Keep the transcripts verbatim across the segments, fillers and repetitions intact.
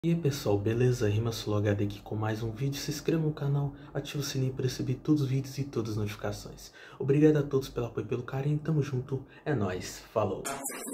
E aí pessoal, beleza? RimaSoloHD aqui com mais um vídeo. Se inscreva no canal, ative o sininho para receber todos os vídeos e todas as notificações. Obrigado a todos pelo apoio e pelo carinho, tamo junto, é nóis, falou!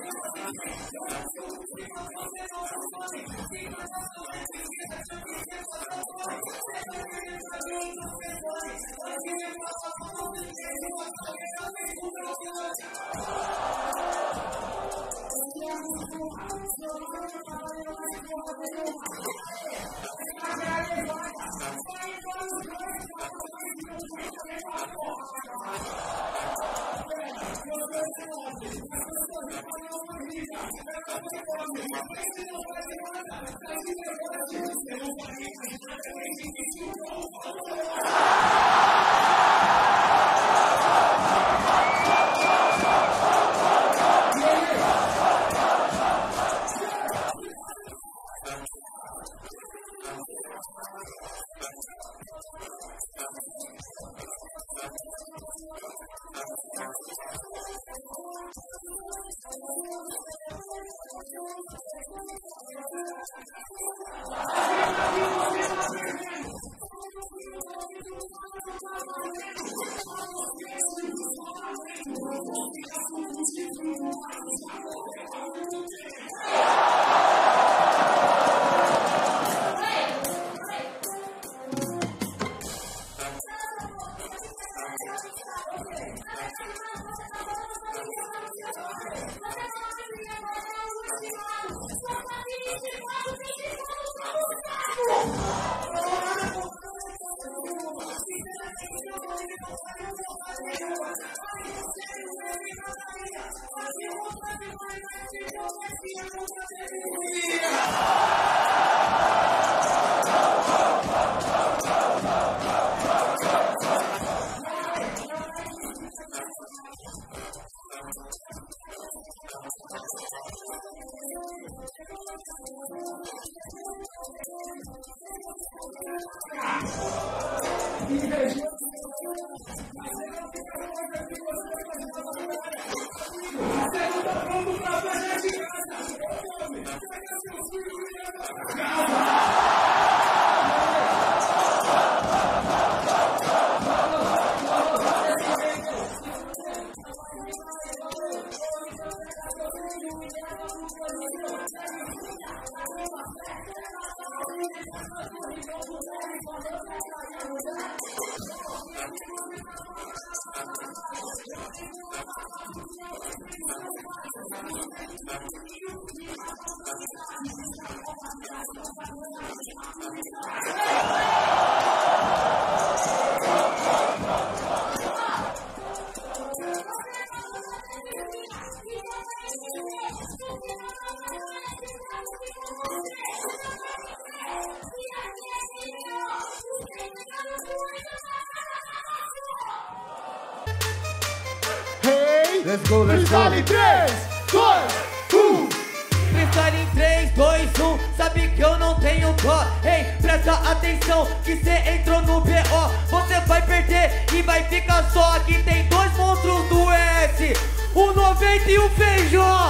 Let's go, let's go. Freestyle em três, dois, um. Freestyle em três, dois, um. Sabe que eu não tenho dó. Ei, presta atenção que cê entrou no B O. Você vai perder e vai ficar só. Aqui tem dois monstros do S, o noventa e o Feijó.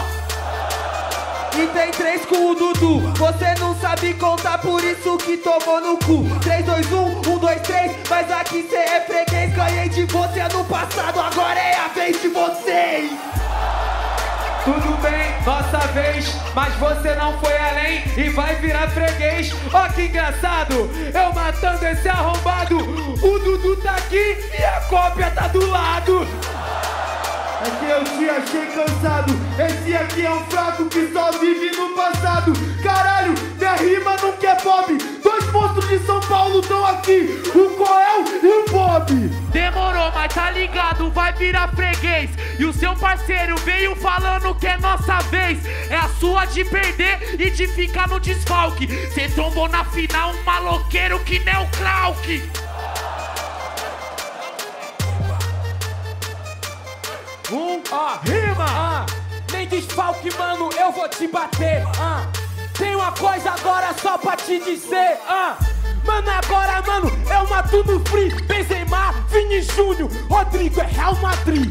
E tem três com o Dudu. Você não sabe contar, por isso que tomou no cu. Três, dois, um, um, dois, três. Mas aqui cê é freguês. Ganhei de você no passado, agora é a vez de vocês. Tudo bem, nossa vez, mas você não foi além e vai virar freguês. Ó que engraçado, eu matando esse arrombado. O Dudu tá aqui e a cópia tá do lado. É que eu te achei cansado. Esse aqui é um fraco que só vive no passado. Caralho, minha rima nunca é pop. Dois monstros de São Paulo estão aqui, o Coel e o Bob. Demorou, mas tá ligado, vai virar freguês. E o seu parceiro veio falando que é nossa vez. É a sua de perder e de ficar no desfalque. Cê tombou na final um maloqueiro que nem o Krauk. Um, ó, rima, ah, nem desfalque, mano, eu vou te bater, ah. Tem uma coisa agora só pra te dizer, ah. Mano, agora, mano, eu mato no free. Benzema, Vini Júnior, Rodrigo é Real Madrid.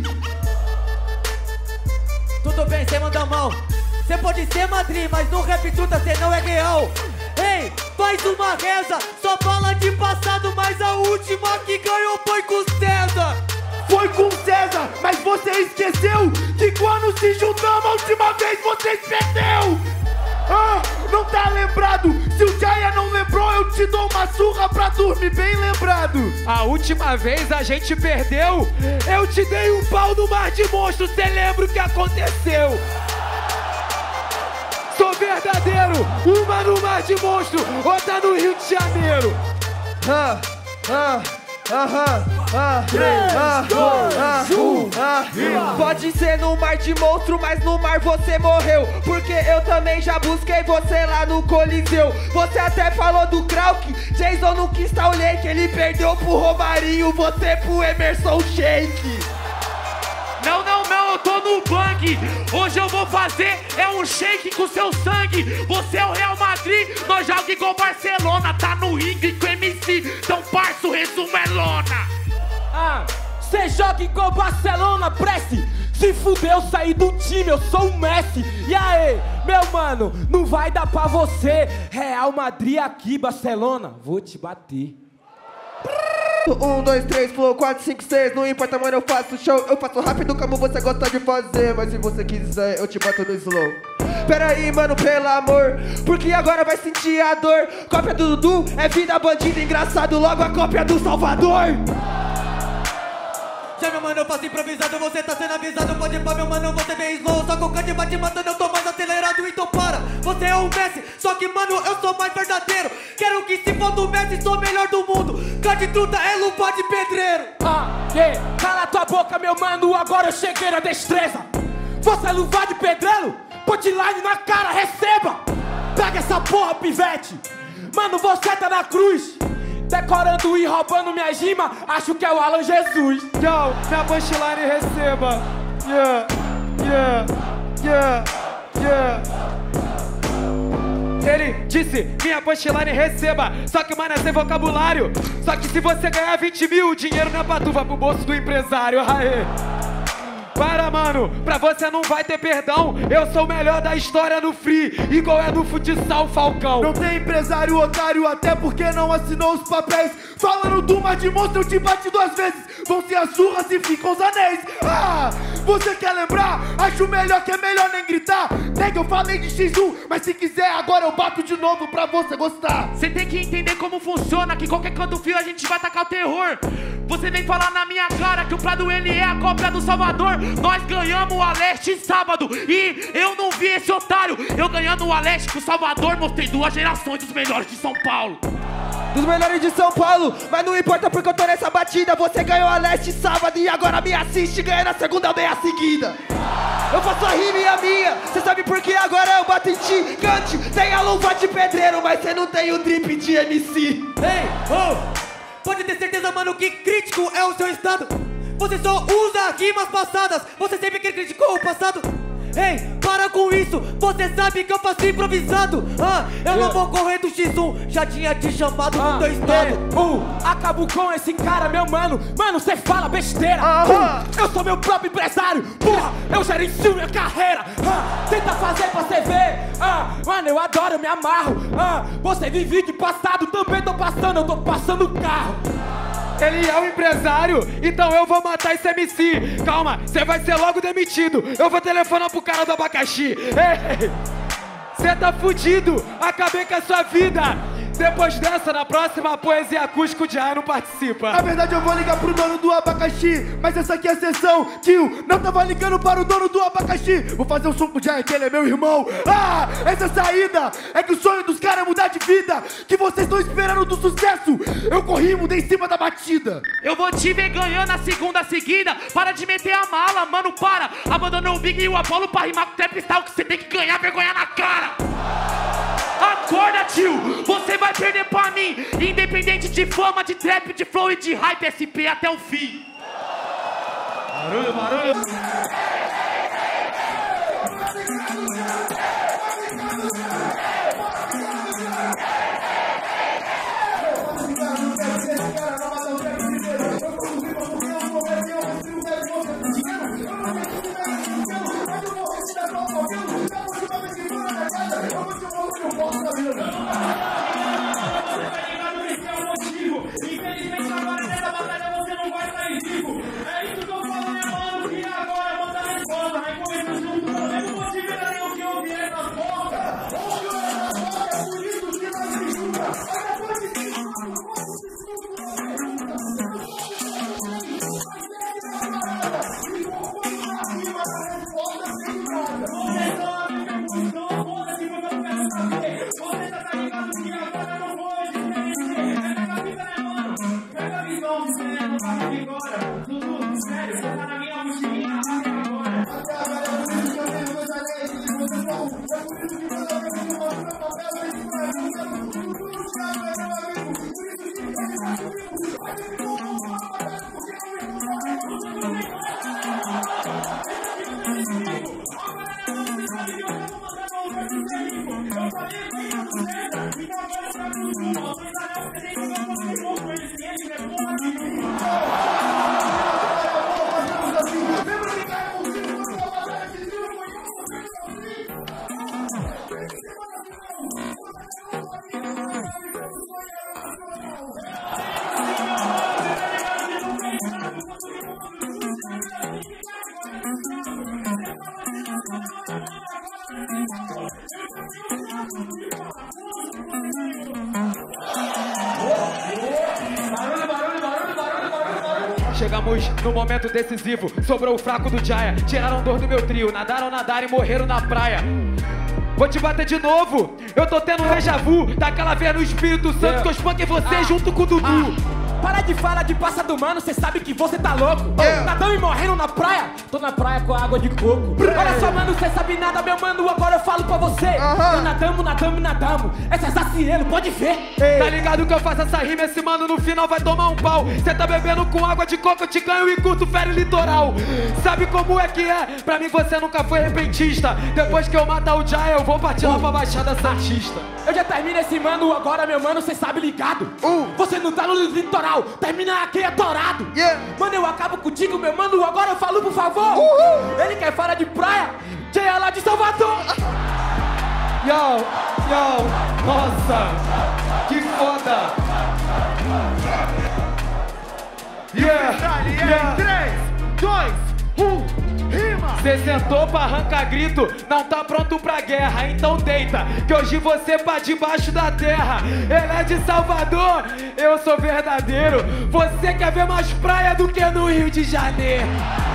Tudo bem, cê manda a mão. Cê pode ser Madrid, mas no rap tuta cê não é real. Ei, mais uma reza. Só fala de passado, mas a última que ganhou foi com César. Foi com César, mas você esqueceu que quando se juntamos a última vez vocês perdeu. Ah, não tá lembrado? Se o Jaya não lembrou, eu te dou uma surra pra dormir bem lembrado. A última vez a gente perdeu, eu te dei um pau no Mar de Monstros, cê lembra o que aconteceu? Sou verdadeiro, uma no Mar de Monstro, outra no Rio de Janeiro. Ah, ah, aham, ah, ah, ah, um, ah. Pode ser no Mar de Monstro, mas no mar você morreu. Porque eu também já busquei você lá no Coliseu. Você até falou do Krauk, Jason não quis tal que ele perdeu pro Romarinho, você pro Emerson Sheik. Não, não, não, eu tô no bang. Hoje eu vou fazer é um shake com seu sangue. Você é o Real Madrid, nós joga igual Barcelona. Tá no ringue com M C, então parça, o resumo é lona. Ah, cê joga igual Barcelona, prece. Se fudeu, saí do time, eu sou o Messi. E aí, meu mano, não vai dar pra você. Real Madrid aqui, Barcelona, vou te bater. Um, dois, três, flow, quatro, cinco, seis. Não importa, mano, eu faço show. Eu faço rápido como você gosta de fazer. Mas se você quiser, eu te bato no slow. Pera aí, mano, pelo amor, porque agora vai sentir a dor. Cópia do Dudu é vida bandida, engraçado. Logo a cópia do Salvador. Já, meu mano, eu faço improvisado, você tá sendo avisado. Pode ir pra, meu mano, você vem slow. Só com o cante vai te matando, eu tô mais acelerado. Então para, você é o Messi, só que, mano, eu sou mais verdadeiro. Quero que se for do Messi, sou o melhor do mundo. Cante truta é lupa de pedreiro. Ah, yeah. Cala tua boca, meu mano, agora eu cheguei na destreza. Você é luva de pedreiro? Punchline na cara, receba. Pega essa porra, pivete. Mano, você tá na cruz, decorando e roubando minha rima, acho que é o Alan Jesus. Yo, minha punchline receba. Yeah, yeah, yeah, yeah. Ele disse, minha punchline receba. Só que, mano, é sem vocabulário. Só que se você ganhar vinte mil, o dinheiro não é pra tu, vai pro bolso do empresário. Aê. Para, mano, pra você não vai ter perdão. Eu sou o melhor da história no free, igual é do futsal Falcão. Não tem empresário otário, até porque não assinou os papéis. Falando do Mar de Monstro, eu te bati duas vezes. Vão ser as surras e ficam os anéis. Ah, você quer lembrar? Acho melhor que é melhor nem gritar. Nega, eu falei de xis um, mas se quiser agora eu bato de novo pra você gostar. Você tem que entender como funciona, que qualquer canto fio a gente vai tacar o terror. Você vem falar na minha cara que o Prado ele é a cópia do Salvador. Nós ganhamos o Aleste sábado e eu não vi esse otário. Eu ganhando o Aleste com o Salvador, mostrei duas gerações dos melhores de São Paulo. Dos melhores de São Paulo, mas não importa porque eu tô nessa batida. Você ganhou a Leste sábado e agora me assiste, ganha na segunda meia seguida. Eu faço a rima e a minha, cê sabe por que agora eu bato em ti. Cante, tem a luva de pedreiro, mas cê não tem o drip de M C. Ei, oh, pode ter certeza, mano, que crítico é o seu estado. Você só usa rimas passadas, você sempre que criticou o passado. Ei, para com isso, você sabe que eu faço improvisado. Ah, eu yeah. não vou correr do xis um, já tinha te chamado ah, no teu estado. É, uh, acabo com esse cara, meu mano. Mano, cê fala besteira. Ah, uh, eu sou meu próprio empresário. Porra, eu gerencio minha carreira. Ah, tenta fazer pra você ver. Ah, mano, eu adoro, eu me amarro. Ah, você vive de passado, também tô passando, eu tô passando o carro. Ele é o empresário, então eu vou matar esse M C. Calma, você vai ser logo demitido. Eu vou telefonar pro cara do abacaxi. Ei, você tá fudido, acabei com a sua vida. Depois dessa, na próxima poesia acústica, o Jaya não participa. Na verdade eu vou ligar pro dono do abacaxi, mas essa aqui é a sessão. Tio, não tava ligando para o dono do abacaxi. Vou fazer um som pro Jaya, que ele é meu irmão. Ah, essa saída é que o sonho dos caras é mudar de vida. Que vocês estão esperando do sucesso. Eu corri e mudei em cima da batida. Eu vou te ver ganhando a segunda seguida. Para de meter a mala, mano, para. Abandonou o Big e o Apollo pra rimar com o Trap Style, que você tem que ganhar vergonha na cara. Acorda, tio, você vai perder pra mim. Independente de fama, de trap, de flow e de hype, S P até o fim. Barulho, barulho. Chegamos no momento decisivo, sobrou o fraco do Jaya. Tiraram dor do meu trio, nadaram, nadaram e morreram na praia. Vou te bater de novo, eu tô tendo um déjà vu daquela vez no Espírito Santo yeah. que eu espanquei você ah. junto com o Dudu. Ah. Para de falar de passado, mano, cê sabe que você tá louco. Yeah. Nadando e morrendo na praia, tô na praia com água de coco. Yeah. Olha só, mano, cê sabe nada, meu mano, agora eu falo pra você. Uh-huh. Nadamos, nadamos, nadamos, essa é Zacielo, pode ver. Ei. Tá ligado que eu faço essa rima, esse mano no final vai tomar um pau. Cê tá bebendo com água de coco, eu te ganho e curto fere litoral. Sabe como é que é? Pra mim você nunca foi repentista. Depois que eu matar o Jaya, eu vou partir uh. lá pra Baixada Santista. Eu já termino esse mano, agora meu mano, cê sabe ligado. Uh. Você não tá no litoral, termina aqui atorado. Yeah. Mano, eu acabo contigo, meu mano, agora eu falo por favor. Uhul. Ele quer falar de praia, Jaya lá de Salvador. Yo, yo, nossa, que foda. Yeah, yeah. três, dois, um... Cê sentou pra arrancar grito, não tá pronto pra guerra, então deita, que hoje você pra debaixo da terra. Ele é de Salvador, eu sou verdadeiro. Você quer ver mais praia do que no Rio de Janeiro.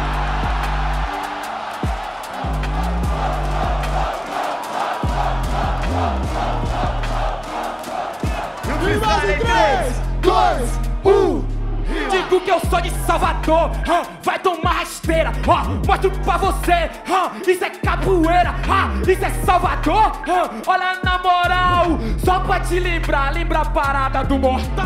três, dois, um... Digo que eu sou de Salvador, huh? Vai tomar rasteira, ó, oh, mostro pra você, huh? Isso é capoeira, huh? Isso é Salvador, huh? Olha na moral, só pra te lembrar, lembra a parada do mortal.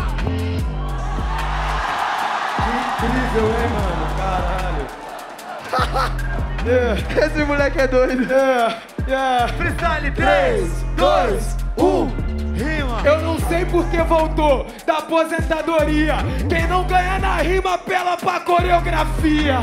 Que incrível, hein, mano, caralho. Yeah. Esse moleque é doido. Yeah. Yeah. Freestyle, três, dois, um... Rima. Eu não sei por que voltou da aposentadoria. Quem não ganha na rima apela pra coreografia.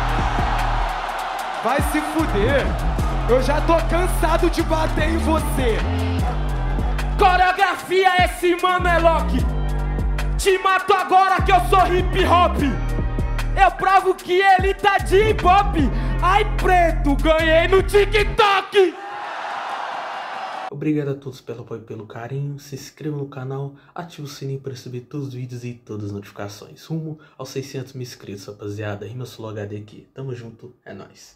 Vai se fuder. Eu já tô cansado de bater em você. Coreografia, esse mano é Loki. Te mato agora que eu sou hip hop. Eu provo que ele tá de hip hop. Ai preto, ganhei no TikTok. Obrigado a todos pelo apoio e pelo carinho, se inscreva no canal, ative o sininho para receber todos os vídeos e todas as notificações. Rumo aos seiscentos mil inscritos, rapaziada. Rima Sulogado aqui. Tamo junto, é nóis.